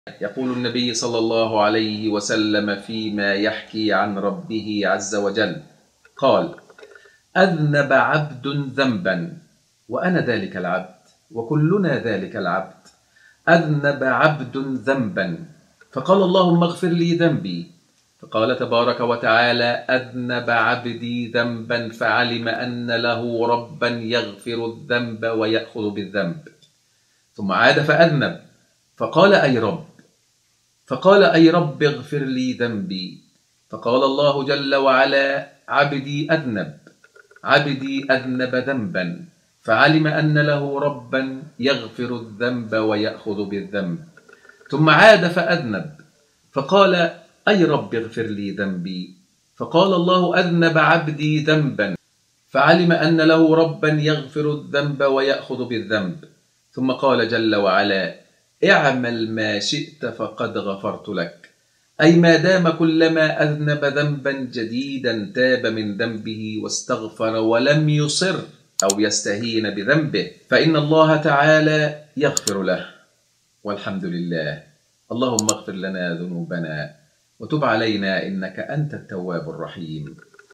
يقول النبي صلى الله عليه وسلم فيما يحكي عن ربه عز وجل قال: أذنب عبد ذنبا وأنا ذلك العبد وكلنا ذلك العبد. أذنب عبد ذنبا فقال اللهم اغفر لي ذنبي، فقال تبارك وتعالى: أذنب عبدي ذنبا فعلم أن له ربا يغفر الذنب ويأخذ بالذنب. ثم عاد فأذنب فقال: أي رب اغفر لي ذنبي، فقال الله جل وعلا: عبدي أذنب ذنبا فعلم أن له ربا يغفر الذنب ويأخذ بالذنب. ثم عاد فأذنب فقال: أي رب اغفر لي ذنبي، فقال الله: أذنب عبدي ذنبا فعلم أن له ربا يغفر الذنب ويأخذ بالذنب. ثم قال جل وعلا: اعمل ما شئت فقد غفرت لك، أي ما دام كلما أذنب ذنبا جديدا تاب من ذنبه واستغفر ولم يصر أو يستهين بذنبه فإن الله تعالى يغفر له. والحمد لله. اللهم اغفر لنا ذنوبنا وتب علينا إنك أنت التواب الرحيم.